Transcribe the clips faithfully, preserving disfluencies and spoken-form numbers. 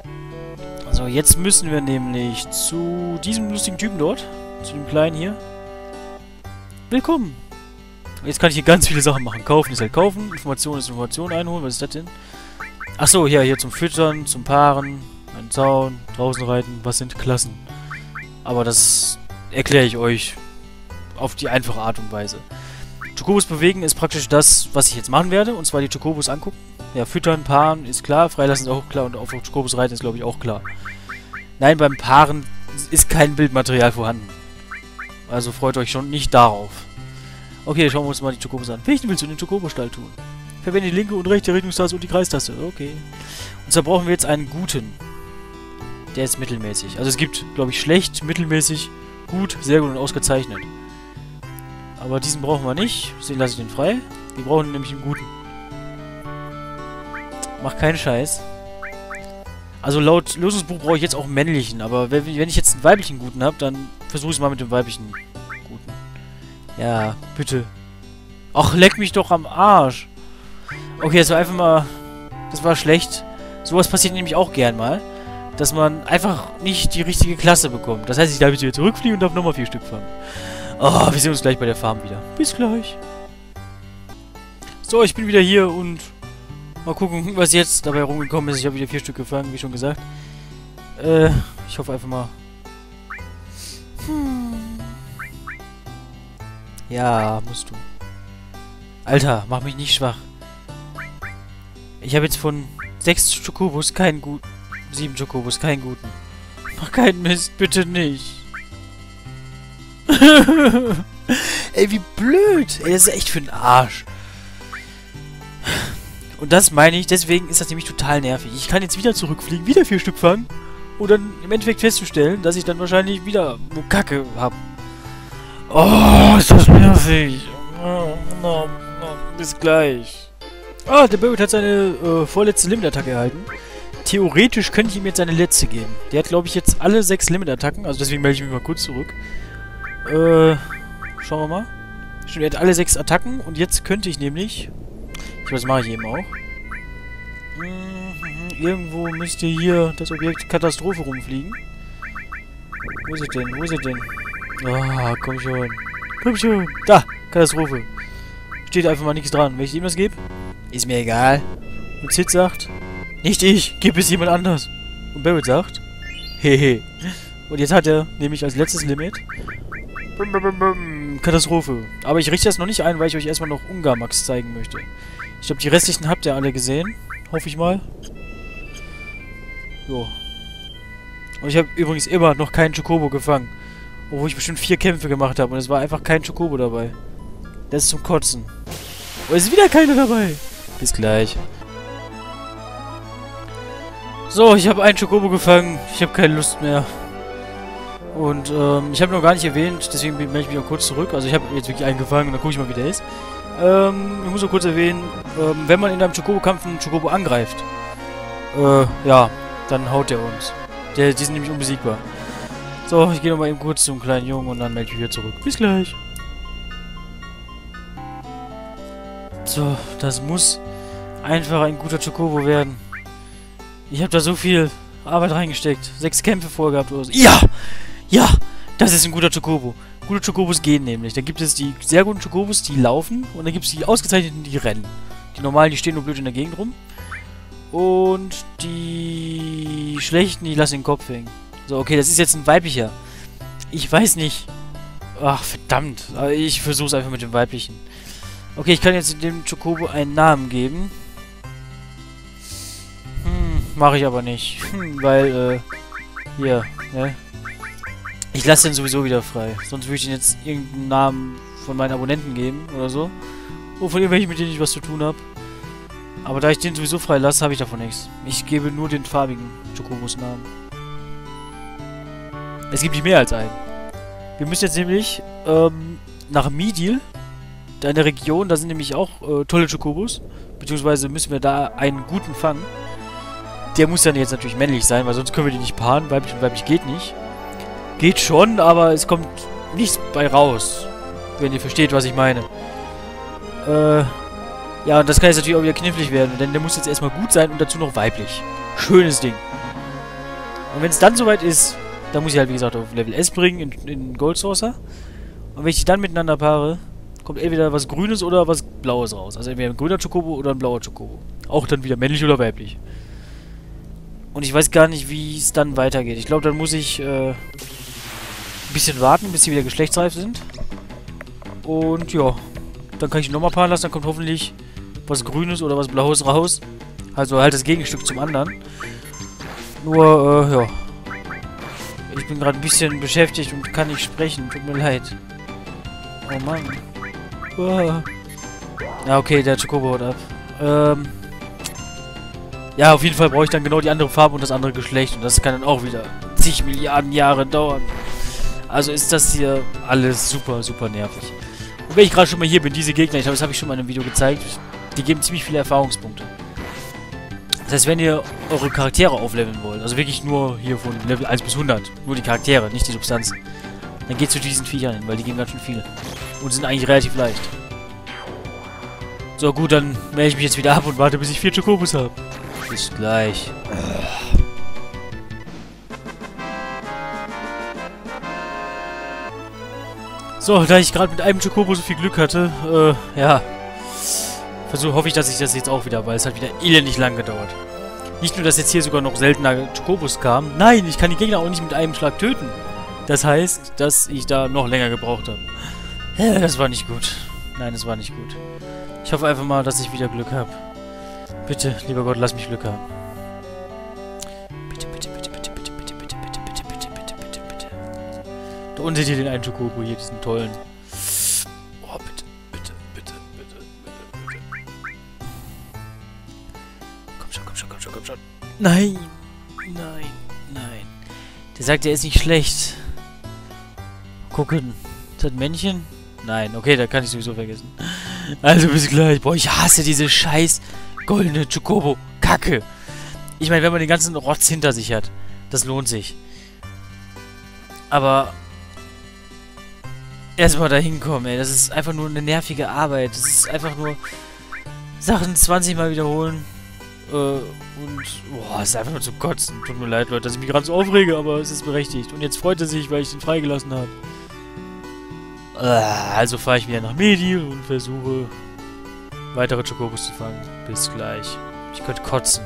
So, jetzt müssen wir nämlich zu diesem lustigen Typen dort. Zu dem Kleinen hier. Willkommen! Jetzt kann ich hier ganz viele Sachen machen. Kaufen ist halt kaufen. Information ist Information einholen. Was ist das denn? Achso, ja, hier zum Füttern, zum Paaren, einen Zaun, draußen reiten. Was sind Klassen? Aber das erkläre ich euch auf die einfache Art und Weise. Chocobos bewegen ist praktisch das, was ich jetzt machen werde. Und zwar die Chocobos angucken. Ja, füttern, paaren ist klar. Freilassen ist auch klar. Und auf Chocobos reiten ist, glaube ich, auch klar. Nein, beim Paaren ist kein Bildmaterial vorhanden. Also freut euch schon nicht darauf. Okay, schauen wir uns mal die Chocobos an. Welchen willst du in den Chocobo-Stall tun? Verwende die linke und rechte Richtungstaste und die Kreistaste. Okay. Und zwar brauchen wir jetzt einen guten. Der ist mittelmäßig. Also es gibt, glaube ich, schlecht, mittelmäßig, gut, sehr gut und ausgezeichnet. Aber diesen brauchen wir nicht. Deswegen lasse ich den frei. Wir brauchen nämlich einen guten. Mach keinen Scheiß. Also laut Lösungsbuch brauche ich jetzt auch einen männlichen. Aber wenn, wenn ich jetzt einen weiblichen guten habe, dann versuche ich es mal mit dem weiblichen guten. Ja, bitte. Ach, leck mich doch am Arsch. Okay, das war einfach mal... Das war schlecht. Sowas passiert nämlich auch gern mal. Dass man einfach nicht die richtige Klasse bekommt. Das heißt, ich darf jetzt wieder zurückfliegen und darf nochmal vier Stück fangen. Oh, wir sehen uns gleich bei der Farm wieder. Bis gleich. So, ich bin wieder hier und... Mal gucken, was jetzt dabei rumgekommen ist. Ich habe wieder vier Stück gefangen, wie schon gesagt. Äh, ich hoffe einfach mal... Hm. Ja, musst du. Alter, mach mich nicht schwach. Ich habe jetzt von sechs Chocobos keinen guten... Sieben Chocobos, keinen guten. Mach keinen Mist, bitte nicht. Ey, wie blöd. Ey, das ist echt für den Arsch. Und das meine ich, deswegen ist das nämlich total nervig. Ich kann jetzt wieder zurückfliegen, wieder vier Stück fangen und dann im Endeffekt festzustellen, dass ich dann wahrscheinlich wieder nur Kacke habe. Oh, ist das nervig. Oh, no, no, bis gleich. Ah, der Bird hat seine äh, vorletzte Limit-Attacke erhalten. Theoretisch könnte ich ihm jetzt seine letzte geben. Der hat, glaube ich, jetzt alle sechs Limit-Attacken. Also deswegen melde ich mich mal kurz zurück. Äh, schauen wir mal. Stimmt, er hat alle sechs Attacken. Und jetzt könnte ich nämlich... Ich weiß, das mache ich eben auch. Mhm, irgendwo müsste hier das Objekt Katastrophe rumfliegen. Wo ist es denn? Wo ist es denn? Ah, komm schon. Komm schon. Da, Katastrophe. Steht einfach mal nichts dran. Wenn ich ihm das gebe, ist mir egal. Und Sid sagt... Nicht ich, gib es jemand anders. Und Barrett sagt, hehe. Und jetzt hat er nämlich als letztes Limit bum, bum, bum, bum, Katastrophe. Aber ich richte das noch nicht ein, weil ich euch erstmal noch Ungamax zeigen möchte. Ich glaube, die restlichen habt ihr alle gesehen. Hoffe ich mal. Jo. Und ich habe übrigens immer noch keinen Chocobo gefangen. Obwohl ich bestimmt vier Kämpfe gemacht habe. Und es war einfach kein Chocobo dabei. Das ist zum Kotzen. Und es ist wieder keiner dabei. Bis gleich. So, ich habe einen Chocobo gefangen. Ich habe keine Lust mehr. Und, ähm, ich habe noch gar nicht erwähnt, deswegen melde ich mich auch kurz zurück. Also ich habe jetzt wirklich einen gefangen und dann gucke ich mal, wie der ist. Ähm, ich muss noch kurz erwähnen, ähm, wenn man in einem Chocobo-Kampf einen Chocobo angreift, äh, ja, dann haut der uns. Der, die sind nämlich unbesiegbar. So, ich gehe nochmal eben kurz zum kleinen Jungen und dann melde ich mich wieder zurück. Bis gleich. So, das muss einfach ein guter Chocobo werden. Ich habe da so viel Arbeit reingesteckt. Sechs Kämpfe vorgehabt oder so. Ja! Ja! Das ist ein guter Chocobo. Gute Chocobos gehen nämlich. Dann gibt es die sehr guten Chocobos, die laufen. Und dann gibt es die ausgezeichneten, die rennen. Die normalen, die stehen nur blöd in der Gegend rum. Und die schlechten, die lassen den Kopf hängen. So, okay, das ist jetzt ein weiblicher. Ich weiß nicht. Ach, verdammt. Aber ich versuche es einfach mit dem weiblichen. Okay, ich kann jetzt dem Chocobo einen Namen geben. Mache ich aber nicht. Hm, weil, äh, hier, ne? Ich lasse den sowieso wieder frei. Sonst würde ich ihn jetzt irgendeinen Namen von meinen Abonnenten geben oder so. Oder von irgendwelchen, mit denen ich was zu tun habe. Aber da ich den sowieso frei lasse, habe ich davon nichts. Ich gebe nur den farbigen Chocobos Namen. Es gibt nicht mehr als einen. Wir müssen jetzt nämlich, ähm, nach Midil. Da in der Region, da sind nämlich auch äh, tolle Chocobos. Beziehungsweise müssen wir da einen guten fangen. Der muss dann jetzt natürlich männlich sein, weil sonst können wir die nicht paaren. Weiblich und weiblich geht nicht. Geht schon, aber es kommt nichts bei raus. Wenn ihr versteht, was ich meine. Äh, ja, und das kann jetzt natürlich auch wieder knifflig werden. Denn der muss jetzt erstmal gut sein und dazu noch weiblich. Schönes Ding. Und wenn es dann soweit ist, dann muss ich halt, wie gesagt, auf Level S bringen, in, in Gold Saucer. Und wenn ich die dann miteinander paare, kommt entweder was Grünes oder was Blaues raus. Also entweder ein grüner Chocobo oder ein blauer Chocobo. Auch dann wieder männlich oder weiblich. Und ich weiß gar nicht, wie es dann weitergeht. Ich glaube, dann muss ich äh, ein bisschen warten, bis sie wieder geschlechtsreif sind. Und ja, dann kann ich die nochmal paaren lassen. Dann kommt hoffentlich was Grünes oder was Blaues raus. Also halt das Gegenstück zum anderen. Nur, äh, ja. Ich bin gerade ein bisschen beschäftigt und kann nicht sprechen. Tut mir leid. Oh Mann. Oh. Ja, okay, der Chocobo haut ab. Ähm. Ja, auf jeden Fall brauche ich dann genau die andere Farbe und das andere Geschlecht. Und das kann dann auch wieder zig Milliarden Jahre dauern. Also ist das hier alles super, super nervig. Und wenn ich gerade schon mal hier bin, diese Gegner, ich glaube, das habe ich schon mal in einem Video gezeigt, die geben ziemlich viele Erfahrungspunkte. Das heißt, wenn ihr eure Charaktere aufleveln wollt, also wirklich nur hier von Level eins bis hundert, nur die Charaktere, nicht die Substanzen, dann geht zu diesen Viechern hin, weil die geben ganz schön viel. Und sind eigentlich relativ leicht. So, gut, dann melde ich mich jetzt wieder ab und warte, bis ich vier Chocobos habe. Bis gleich. So, da ich gerade mit einem Chocobo so viel Glück hatte, äh, ja. Versuche, hoffe ich, dass ich das jetzt auch wieder, weil es hat wieder elendig lang gedauert. Nicht nur, dass jetzt hier sogar noch seltener Chocobos kamen. Nein, ich kann die Gegner auch nicht mit einem Schlag töten. Das heißt, dass ich da noch länger gebraucht habe. Ja, das war nicht gut. Nein, das war nicht gut. Ich hoffe einfach mal, dass ich wieder Glück habe. Bitte, lieber Gott, lass mich Glück haben. Bitte, bitte, bitte, bitte, bitte, bitte, bitte, bitte, bitte, bitte, bitte, bitte, bitte. Da unten seht ihr den einen Chocobo hier, diesen tollen. Oh, bitte, bitte, bitte, bitte, bitte, bitte. Komm schon, komm schon, komm schon, komm schon. Nein, nein, nein. Der sagt, er ist nicht schlecht. Gucken. Ist das ein Männchen? Nein, okay, da kann ich sowieso vergessen. Also bis gleich. Boah, ich hasse diese scheiß goldene Chocobo-Kacke. Ich meine, wenn man den ganzen Rotz hinter sich hat, das lohnt sich. Aber erstmal da hinkommen, ey. Das ist einfach nur eine nervige Arbeit. Das ist einfach nur Sachen zwanzig Mal wiederholen. Äh, und boah, es ist einfach nur zu kotzen. Tut mir leid, Leute, dass ich mich gerade so aufrege, aber es ist berechtigt. Und jetzt freut er sich, weil ich den freigelassen habe. Also fahre ich wieder nach Medil und versuche weitere Chocobos zu fangen. Bis gleich. Ich könnte kotzen.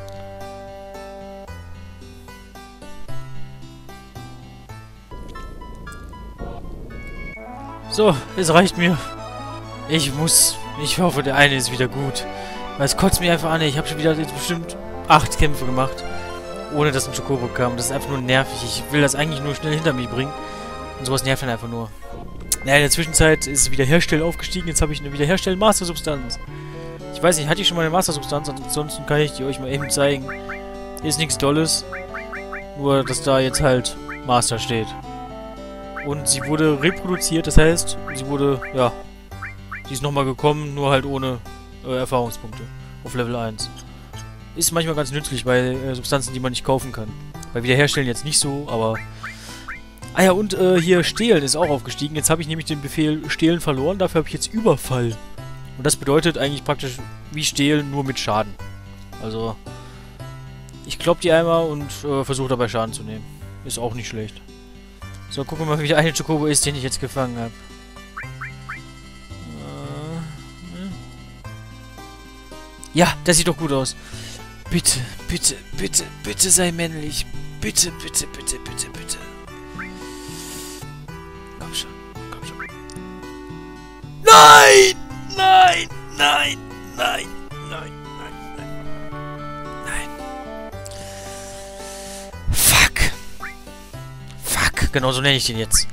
So, es reicht mir. Ich muss... Ich hoffe, der eine ist wieder gut. Weil es kotzt mich einfach an. Ich habe schon wieder jetzt bestimmt acht Kämpfe gemacht. Ohne dass ein Chocobo kam. Das ist einfach nur nervig. Ich will das eigentlich nur schnell hinter mich bringen. Und sowas nervt dann einfach nur. Naja, in der Zwischenzeit ist Wiederherstellen aufgestiegen. Jetzt habe ich eine Wiederherstellen Master-Substanz. Ich weiß nicht, hatte ich schon mal eine Master-Substanz? Ansonsten kann ich die euch mal eben zeigen. Ist nichts Dolles. Nur, dass da jetzt halt Master steht. Und sie wurde reproduziert. Das heißt, sie wurde, ja, die ist nochmal gekommen, nur halt ohne äh, Erfahrungspunkte. Auf Level eins. Ist manchmal ganz nützlich bei äh, Substanzen, die man nicht kaufen kann. Bei Wiederherstellen jetzt nicht so, aber... Ah ja, und äh, hier Stehlen ist auch aufgestiegen. Jetzt habe ich nämlich den Befehl Stehlen verloren. Dafür habe ich jetzt Überfall. Und das bedeutet eigentlich praktisch wie Stehlen, nur mit Schaden. Also, ich klopp die einmal und äh, versuche dabei Schaden zu nehmen. Ist auch nicht schlecht. So, gucken wir mal, wie der eine Chocobo ist, den ich jetzt gefangen habe. Äh, hm. Ja, das sieht doch gut aus. Bitte, bitte, bitte, bitte sei männlich. Bitte, bitte, bitte, bitte, bitte. Komm schon, komm schon. Nein! Nein! Nein! Nein! Nein! Nein! Nein! Nein! Fuck! Fuck! Genau so nenne ich den jetzt.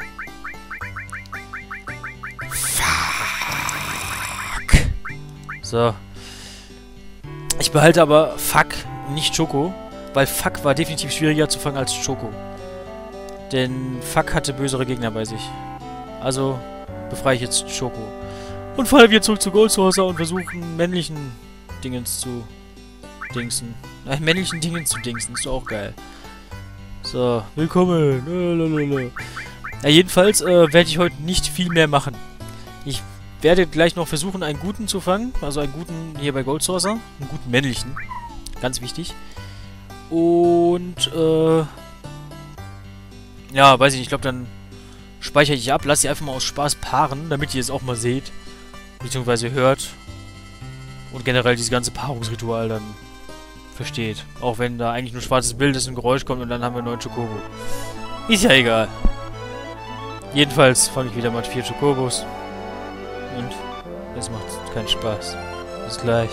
Fuck! So. Ich behalte aber Fuck, nicht Choco, weil Fuck war definitiv schwieriger zu fangen als Choco. Denn Fuck hatte bösere Gegner bei sich. Also befreie ich jetzt Choco. Und falle wieder zurück zu Gold Saucer und versuche männlichen Dingens zu dingsen. Nein, männlichen Dingens zu dingsen. Ist doch auch geil. So, willkommen. Lalalala. Ja, jedenfalls äh, werde ich heute nicht viel mehr machen. Ich werde gleich noch versuchen, einen guten zu fangen. Also einen guten hier bei Gold Saucer. Einen guten männlichen. Ganz wichtig. Und, äh... Ja, weiß ich nicht. Ich glaube, dann speichere ich ab. Lass sie einfach mal aus Spaß paaren, damit ihr es auch mal seht. Beziehungsweise hört. Und generell dieses ganze Paarungsritual dann versteht. Auch wenn da eigentlich nur schwarzes Bild ist, ein Geräusch kommt und dann haben wir einen neuen Chocobo. Ist ja egal. Jedenfalls fange ich wieder mit vier Chocobos. Und es macht keinen Spaß. Bis gleich.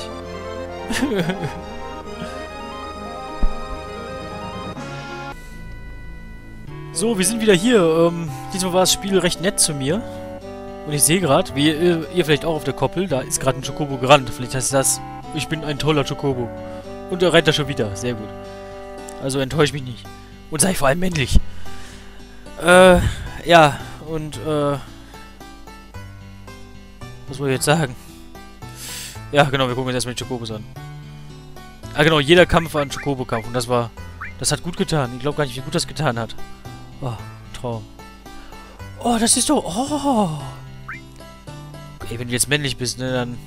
So, wir sind wieder hier. Ähm, diesmal war das Spiel recht nett zu mir. Und ich sehe gerade, wie ihr, ihr vielleicht auch auf der Koppel, da ist gerade ein Chocobo gerannt. Vielleicht heißt das, ich bin ein toller Chocobo. Und er rennt da schon wieder. Sehr gut. Also enttäuscht mich nicht. Und sei vor allem männlich. Äh, ja. Und, äh... was wollte ich jetzt sagen? Ja, genau, wir gucken uns erstmal die Chocobos an. Ah, genau, jeder Kampf war ein Chocobo-Kampf. Und das war... Das hat gut getan. Ich glaube gar nicht, wie gut das getan hat. Oh, Traum. Oh, das ist doch... Oh! Okay, wenn du jetzt männlich bist, ne, dann...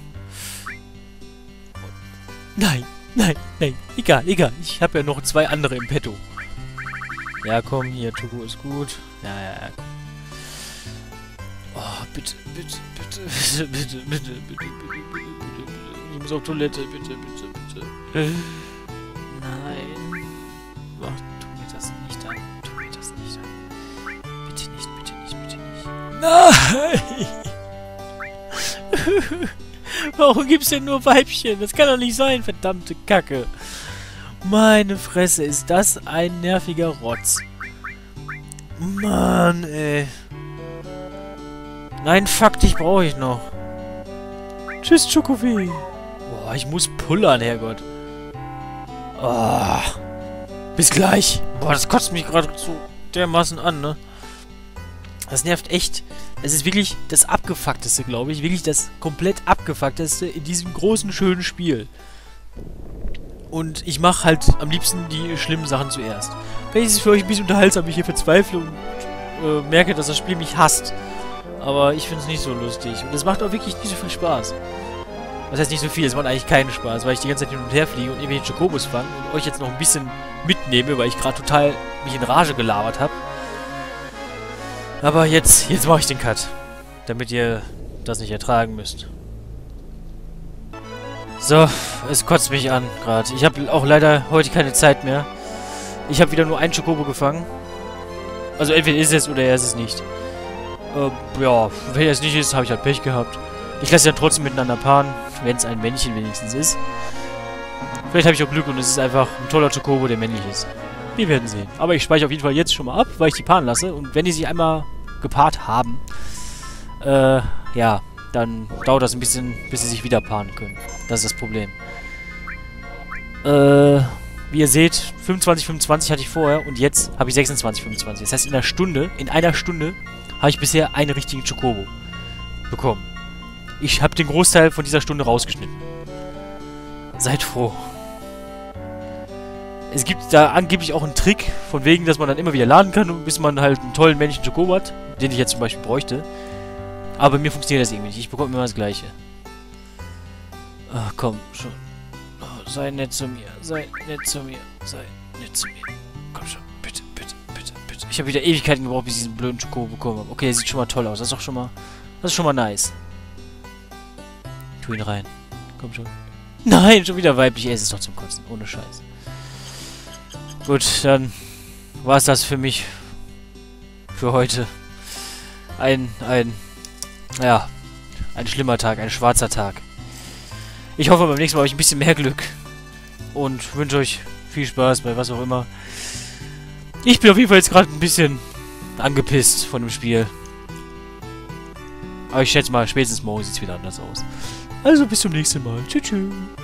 Nein, nein, nein. Egal, egal. Ich habe ja noch zwei andere im Petto. Ja, komm, hier, Choco ist gut. Ja, ja, ja. Oh, bitte, bitte, bitte, bitte, bitte, bitte, bitte, bitte, bitte, bitte. Ich muss auf Toilette, bitte, bitte, bitte. Nein. Oh, tu mir das nicht an. Tu mir das nicht an. Bitte nicht, bitte nicht, bitte nicht. Nein! Warum gibt's denn nur Weibchen? Das kann doch nicht sein, verdammte Kacke. Meine Fresse, ist das ein nerviger Rotz. Mann, ey. Nein, fuck, dich brauche ich noch. Tschüss, Chocowee. Boah, ich muss pullern, Herrgott. Oh. Bis gleich. Boah, das kotzt mich gerade so dermaßen an, ne? Das nervt echt. Es ist wirklich das Abgefuckteste, glaube ich. Wirklich das komplett Abgefuckteste in diesem großen, schönen Spiel. Und ich mache halt am liebsten die schlimmen Sachen zuerst. Vielleicht ist es für euch ein bisschen unterhaltsam, ich hier verzweifle und äh, merke, dass das Spiel mich hasst. Aber ich finde es nicht so lustig. Und es macht auch wirklich nicht so viel Spaß. Das heißt nicht so viel, es macht eigentlich keinen Spaß, weil ich die ganze Zeit hin und her fliege und irgendwelche Chocobos fange und euch jetzt noch ein bisschen mitnehme, weil ich gerade total mich in Rage gelabert habe. Aber jetzt, jetzt mache ich den Cut. Damit ihr das nicht ertragen müsst. So, es kotzt mich an gerade. Ich habe auch leider heute keine Zeit mehr. Ich habe wieder nur einen Chocobo gefangen. Also entweder ist es oder er ist es nicht. Äh, ja, wenn er es nicht ist, habe ich halt Pech gehabt. Ich lasse ja trotzdem miteinander paaren, wenn es ein Männchen wenigstens ist. Vielleicht habe ich auch Glück und es ist einfach ein toller Chocobo, der männlich ist. Wir werden sehen. Aber ich speichere auf jeden Fall jetzt schon mal ab, weil ich die paaren lasse. Und wenn die sich einmal gepaart haben, äh, ja, dann dauert das ein bisschen, bis sie sich wieder paaren können. Das ist das Problem. Äh, wie ihr seht, fünfundzwanzig fünfundzwanzig hatte ich vorher und jetzt habe ich sechsundzwanzig fünfundzwanzig. Das heißt, in einer Stunde, in einer Stunde habe ich bisher einen richtigen Chocobo bekommen. Ich habe den Großteil von dieser Stunde rausgeschnitten. Seid froh. Es gibt da angeblich auch einen Trick, von wegen, dass man dann immer wieder laden kann, bis man halt einen tollen männlichen Chocobo hat, den ich jetzt zum Beispiel bräuchte. Aber bei mir funktioniert das irgendwie nicht. Ich bekomme immer das Gleiche. Ach, komm, schon. Oh, sei nett zu mir. Sei nett zu mir. Sei nett zu mir. Komm schon. Bitte, bitte, bitte, bitte. Ich habe wieder Ewigkeiten gebraucht, bis ich diesen blöden Chocobo bekommen habe. Okay, der sieht schon mal toll aus. Das ist doch schon mal... Das ist schon mal nice. Tu ihn rein. Komm schon. Nein, schon wieder weiblich. Ey, es ist doch zum Kotzen. Ohne Scheiß. Gut, dann war es das für mich. Für heute. Ein, ein... Ja, ein schlimmer Tag, ein schwarzer Tag. Ich hoffe, beim nächsten Mal habe ich ein bisschen mehr Glück. Und wünsche euch viel Spaß bei was auch immer. Ich bin auf jeden Fall jetzt gerade ein bisschen angepisst von dem Spiel. Aber ich schätze mal, spätestens morgen sieht es wieder anders aus. Also bis zum nächsten Mal. Tschüss. Tschüss.